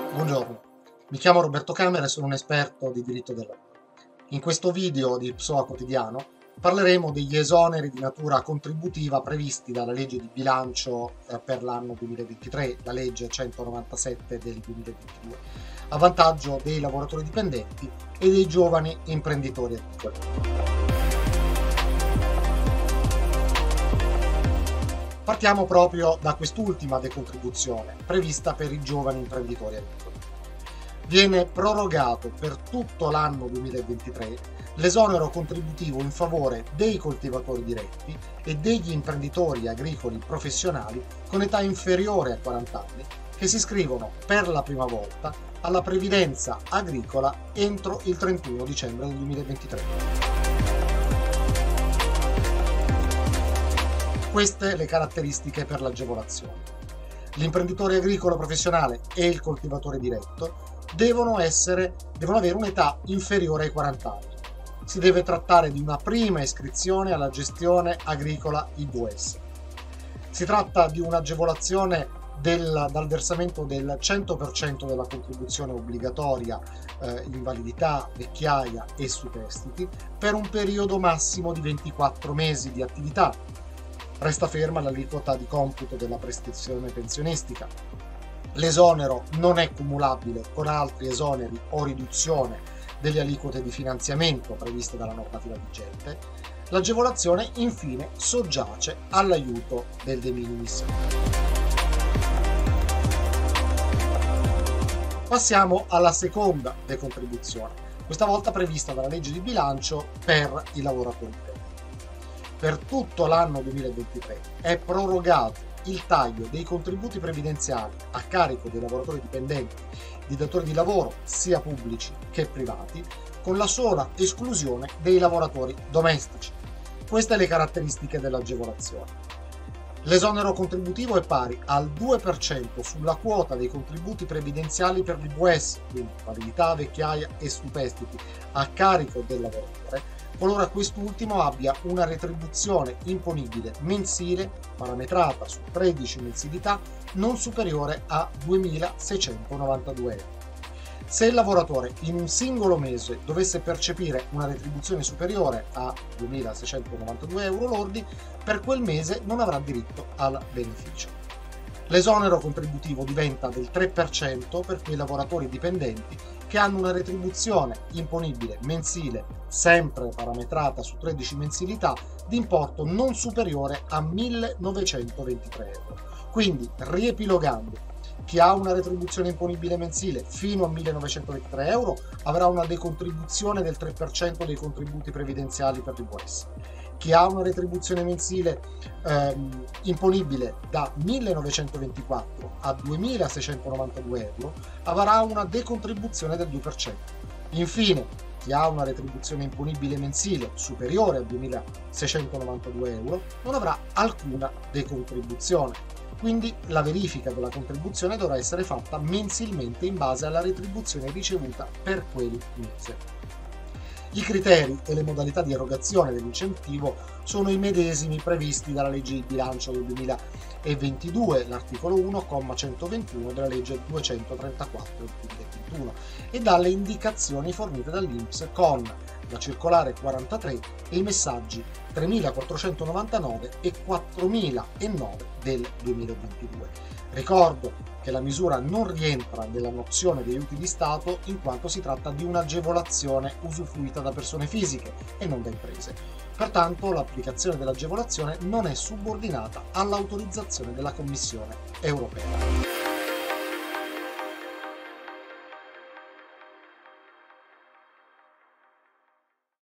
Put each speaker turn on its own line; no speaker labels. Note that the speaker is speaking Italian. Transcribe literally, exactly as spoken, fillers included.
Buongiorno, mi chiamo Roberto Camera e sono un esperto di diritto del lavoro. In questo video di P S O A Quotidiano parleremo degli esoneri di natura contributiva previsti dalla legge di bilancio eh, per l'anno duemilaventitré, la legge centonovantasette del duemilaventidue, a vantaggio dei lavoratori dipendenti e dei giovani imprenditori agricoli. Partiamo proprio da quest'ultima decontribuzione prevista per i giovani imprenditori agricoli. Viene prorogato per tutto l'anno duemilaventitré l'esonero contributivo in favore dei coltivatori diretti e degli imprenditori agricoli professionali con età inferiore a quaranta anni che si iscrivono per la prima volta alla previdenza agricola entro il trentuno dicembre del duemilaventitré. Queste le caratteristiche per l'agevolazione. L'imprenditore agricolo professionale e il coltivatore diretto devono, essere, devono avere un'età inferiore ai quaranta anni. Si deve trattare di una prima iscrizione alla gestione agricola I V S. Si tratta di un'agevolazione del, dal versamento del cento per cento della contribuzione obbligatoria eh, invalidità, vecchiaia e superstiti per un periodo massimo di ventiquattro mesi di attività. Resta ferma l'aliquota di computo della prestazione pensionistica. L'esonero non è cumulabile con altri esoneri o riduzione delle aliquote di finanziamento previste dalla normativa vigente. L'agevolazione, infine, soggiace all'aiuto del de minimis. Passiamo alla seconda decontribuzione, questa volta prevista dalla legge di bilancio per i lavoratori dipendenti. Per tutto l'anno duemilaventitré è prorogato il taglio dei contributi previdenziali a carico dei lavoratori dipendenti, di datori di lavoro sia pubblici che privati, con la sola esclusione dei lavoratori domestici. Queste le caratteristiche dell'agevolazione. L'esonero contributivo è pari al due per cento sulla quota dei contributi previdenziali per l'I V S, quindi validità, vecchiaia e superstiti, a carico del lavoratore, qualora quest'ultimo abbia una retribuzione imponibile mensile parametrata su tredici mensilità non superiore a duemilaseicentonovantadue euro. Se il lavoratore in un singolo mese dovesse percepire una retribuzione superiore a duemilaseicentonovantadue euro lordi, per quel mese non avrà diritto al beneficio. L'esonero contributivo diventa del tre per cento per quei lavoratori dipendenti che hanno una retribuzione imponibile mensile, sempre parametrata su tredici mensilità, di importo non superiore a millenovecentoventitré euro. Quindi, riepilogando, chi ha una retribuzione imponibile mensile fino a millenovecentoventitré euro avrà una decontribuzione del tre per cento dei contributi previdenziali per l'I V S. Chi ha una retribuzione mensile ehm, imponibile da millenovecentoventiquattro a duemilaseicentonovantadue euro avrà una decontribuzione del due per cento. Infine, chi ha una retribuzione imponibile mensile superiore a duemilaseicentonovantadue euro non avrà alcuna decontribuzione. Quindi la verifica della contribuzione dovrà essere fatta mensilmente in base alla retribuzione ricevuta per quel mese. I criteri e le modalità di erogazione dell'incentivo sono i medesimi previsti dalla legge di bilancio del duemilaventidue, l'articolo uno, comma centoventuno della legge duecentotrentaquattro del duemilaventuno e dalle indicazioni fornite dall'I N P S con la circolare quarantatré e i messaggi tremilaquattrocentonovantanove e quattromilanove del duemilaventidue. Ricordo che la misura non rientra nella nozione di aiuti di Stato in quanto si tratta di un'agevolazione usufruita da persone fisiche e non da imprese. Pertanto l'applicazione dell'agevolazione non è subordinata all'autorizzazione della Commissione europea.